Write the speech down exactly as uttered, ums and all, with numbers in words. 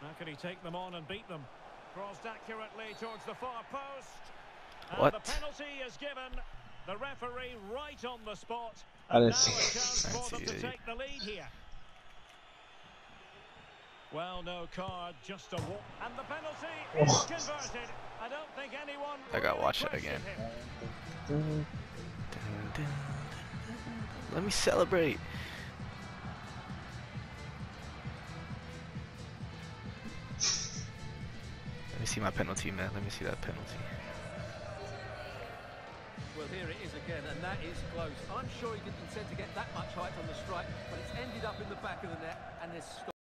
How can he take them on and beat them? Crossed accurately towards the far post. And What? the penalty is given. The referee right on the spot. I And didn't now a see- chance I didn't for them see to it. take the lead here. Well, no card, just a walk. And the penalty is Oh. converted. I don't think anyone I gotta really watch it questioned again. him. Dun, dun, dun. Let me celebrate. Let me see my penalty, man. Let me see that penalty. Well, here it is again, and that is close. I'm sure he didn't intend to get that much height on the strike, but it's ended up in the back of the net, and there's